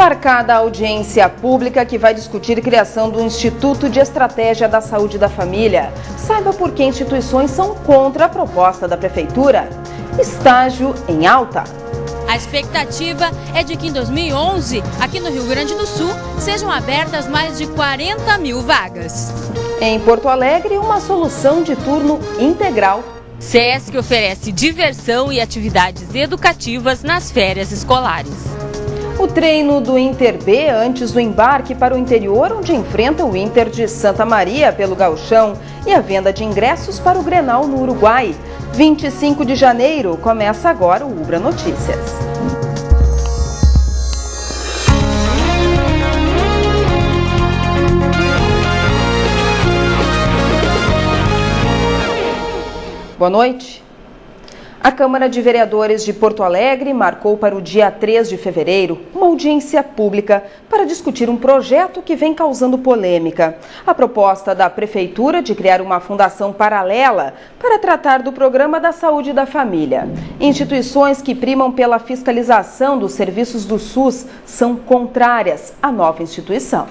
Marcada a audiência pública que vai discutir a criação do Instituto de Estratégia da Saúde da Família. Saiba por que instituições são contra a proposta da Prefeitura. Estágio em alta. A expectativa é de que em 2011, aqui no Rio Grande do Sul, sejam abertas mais de 40 mil vagas. Em Porto Alegre, uma solução de turno integral. SESC oferece diversão e atividades educativas nas férias escolares. O treino do Inter B antes do embarque para o interior, onde enfrenta o Inter de Santa Maria pelo Gauchão, e a venda de ingressos para o Grenal no Uruguai. 25 de janeiro, começa agora o Ubra Notícias. Boa noite. A Câmara de Vereadores de Porto Alegre marcou para o dia 3 de fevereiro uma audiência pública para discutir um projeto que vem causando polêmica. A proposta da Prefeitura de criar uma fundação paralela para tratar do Programa da Saúde da Família. Instituições que primam pela fiscalização dos serviços do SUS são contrárias à nova instituição.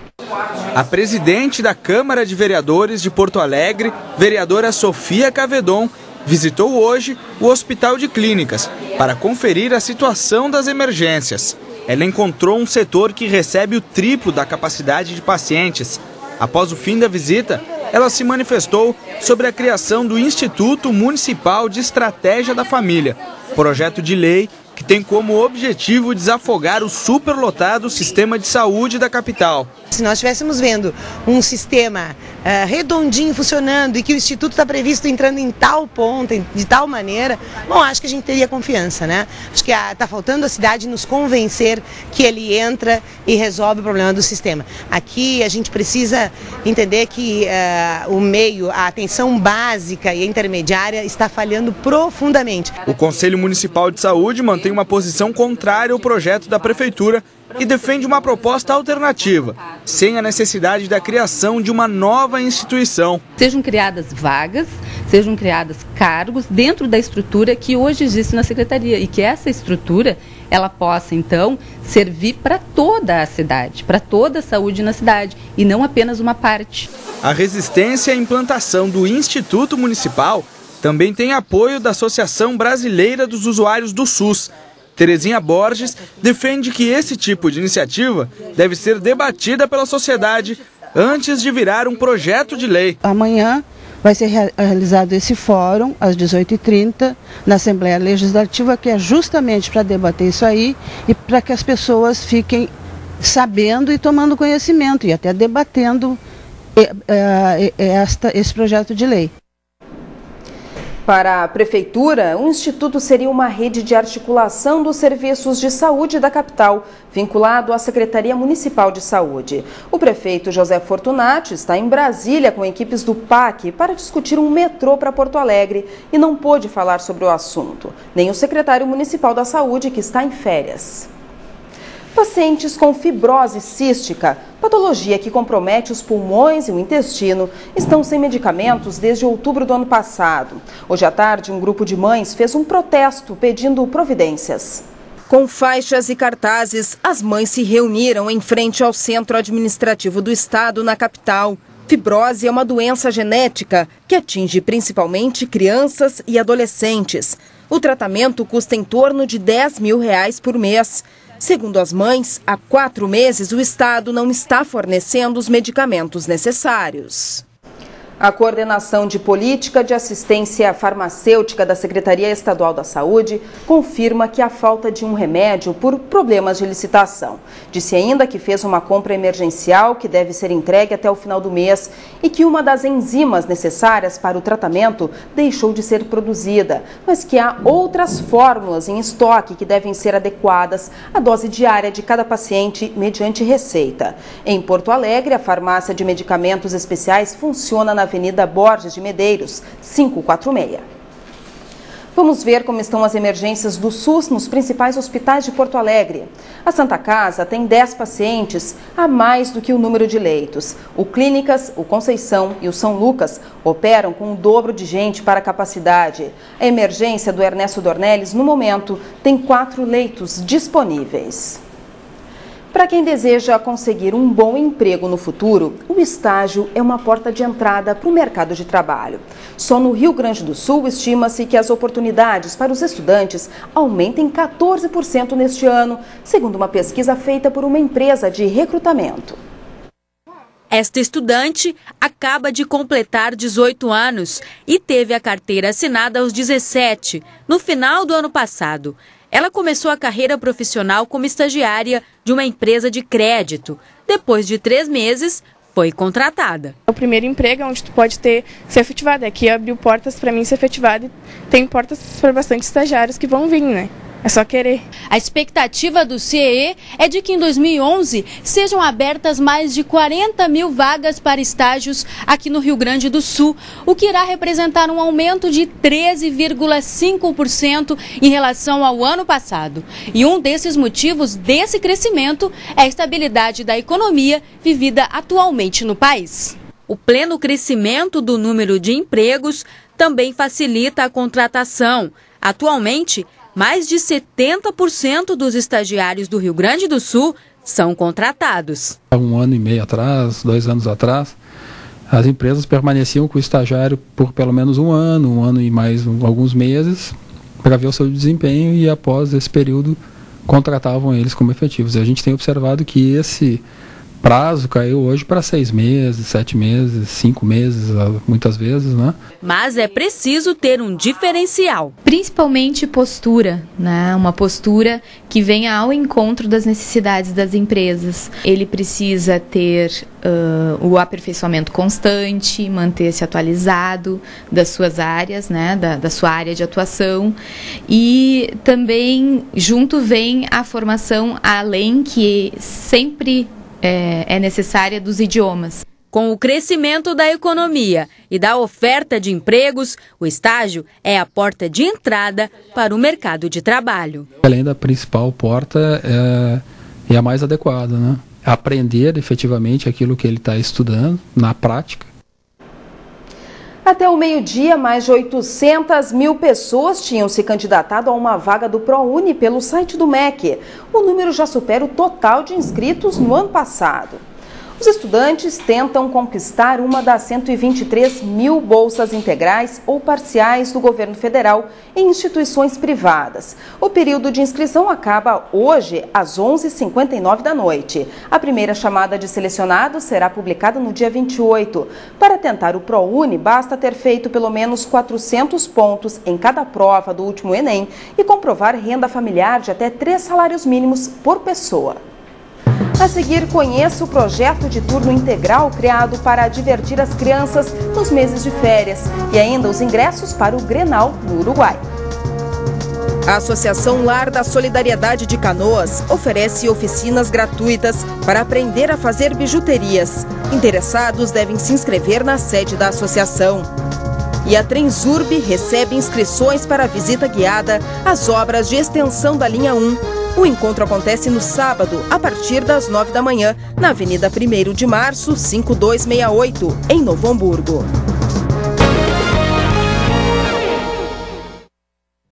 A presidente da Câmara de Vereadores de Porto Alegre, vereadora Sofia Cavedon, visitou hoje o Hospital de Clínicas para conferir a situação das emergências. Ela encontrou um setor que recebe o triplo da capacidade de pacientes. Após o fim da visita, ela se manifestou sobre a criação do Instituto Municipal de Estratégia da Família, projeto de lei que tem como objetivo desafogar o superlotado sistema de saúde da capital. Se nós estivéssemos vendo um sistema redondinho funcionando e que o Instituto está previsto entrando em tal ponto, de tal maneira, bom, acho que a gente teria confiança, né? Acho que está faltando a cidade nos convencer que ele entra e resolve o problema do sistema. Aqui a gente precisa entender que o meio, a atenção básica e intermediária está falhando profundamente. O Conselho Municipal de Saúde mantém uma posição contrária ao projeto da Prefeitura e defende uma proposta alternativa, sem a necessidade da criação de uma nova instituição. Sejam criadas vagas, sejam criados cargos dentro da estrutura que hoje existe na Secretaria e que essa estrutura ela possa, então, servir para toda a cidade, para toda a saúde na cidade e não apenas uma parte. A resistência à implantação do Instituto Municipal também tem apoio da Associação Brasileira dos Usuários do SUS. Terezinha Borges defende que esse tipo de iniciativa deve ser debatida pela sociedade antes de virar um projeto de lei. Amanhã vai ser realizado esse fórum às 18h30 na Assembleia Legislativa, que é justamente para debater isso aí e para que as pessoas fiquem sabendo e tomando conhecimento e até debatendo esse projeto de lei. Para a Prefeitura, o Instituto seria uma rede de articulação dos serviços de saúde da capital, vinculado à Secretaria Municipal de Saúde. O prefeito José Fortunati está em Brasília com equipes do PAC para discutir um metrô para Porto Alegre e não pôde falar sobre o assunto, nem o secretário municipal da Saúde, que está em férias. Pacientes com fibrose cística, patologia que compromete os pulmões e o intestino, estão sem medicamentos desde outubro do ano passado. Hoje à tarde, um grupo de mães fez um protesto pedindo providências. Com faixas e cartazes, as mães se reuniram em frente ao Centro Administrativo do Estado, na capital. Fibrose é uma doença genética que atinge principalmente crianças e adolescentes. O tratamento custa em torno de R$10 mil por mês. Segundo as mães, há 4 meses o Estado não está fornecendo os medicamentos necessários. A Coordenação de Política de Assistência Farmacêutica da Secretaria Estadual da Saúde confirma que há falta de um remédio por problemas de licitação. Disse ainda que fez uma compra emergencial que deve ser entregue até o final do mês e que uma das enzimas necessárias para o tratamento deixou de ser produzida, mas que há outras fórmulas em estoque que devem ser adequadas à dose diária de cada paciente mediante receita. Em Porto Alegre, a farmácia de medicamentos especiais funciona na Avenida Borges de Medeiros, 546. Vamos ver como estão as emergências do SUS nos principais hospitais de Porto Alegre. A Santa Casa tem 10 pacientes, a mais do que o número de leitos. O Clínicas, o Conceição e o São Lucas operam com o dobro de gente para a capacidade. A emergência do Ernesto Dornelles, no momento, tem 4 leitos disponíveis. Para quem deseja conseguir um bom emprego no futuro, o estágio é uma porta de entrada para o mercado de trabalho. Só no Rio Grande do Sul estima-se que as oportunidades para os estudantes aumentem 14% neste ano, segundo uma pesquisa feita por uma empresa de recrutamento. Esta estudante acaba de completar 18 anos e teve a carteira assinada aos 17, no final do ano passado. Ela começou a carreira profissional como estagiária de uma empresa de crédito. Depois de 3 meses, foi contratada. O primeiro emprego é onde tu pode ser efetivada. Aqui abriu portas para mim ser efetivada e tem portas para bastante estagiários que vão vir, né? É só querer. A expectativa do CEE é de que em 2011 sejam abertas mais de 40 mil vagas para estágios aqui no Rio Grande do Sul, o que irá representar um aumento de 13,5% em relação ao ano passado. E um desses motivos desse crescimento é a estabilidade da economia vivida atualmente no país. O pleno crescimento do número de empregos também facilita a contratação. Atualmente, mais de 70% dos estagiários do Rio Grande do Sul são contratados. Há 1 ano e meio atrás, 2 anos atrás, as empresas permaneciam com o estagiário por pelo menos 1 ano e mais alguns meses, para ver o seu desempenho e após esse período contratavam eles como efetivos. E a gente tem observado que esse prazo caiu hoje para 6 meses, 7 meses, 5 meses, muitas vezes, né? Mas é preciso ter um diferencial. Principalmente postura, né? Uma postura que venha ao encontro das necessidades das empresas. Ele precisa ter o aperfeiçoamento constante, manter-se atualizado das suas áreas, né? Da sua área de atuação. E também junto vem a formação além que sempre é necessária dos idiomas. Com o crescimento da economia e da oferta de empregos, o estágio é a porta de entrada para o mercado de trabalho. Além da principal porta, é a mais adequada, né? Aprender efetivamente aquilo que ele está estudando na prática. Até o meio-dia, mais de 800 mil pessoas tinham se candidatado a uma vaga do ProUni pelo site do MEC. O número já supera o total de inscritos no ano passado. Os estudantes tentam conquistar uma das 123 mil bolsas integrais ou parciais do governo federal em instituições privadas. O período de inscrição acaba hoje às 11h59 da noite. A primeira chamada de selecionados será publicada no dia 28. Para tentar o ProUni, basta ter feito pelo menos 400 pontos em cada prova do último Enem e comprovar renda familiar de até 3 salários mínimos por pessoa. A seguir, conheça o projeto de turno integral criado para divertir as crianças nos meses de férias e ainda os ingressos para o Grenal no Uruguai. A Associação Lar da Solidariedade de Canoas oferece oficinas gratuitas para aprender a fazer bijuterias. Interessados devem se inscrever na sede da associação. E a Transurb recebe inscrições para a visita guiada às obras de extensão da linha 1. O encontro acontece no sábado, a partir das 9 da manhã, na Avenida 1º de Março, 5268, em Novo Hamburgo.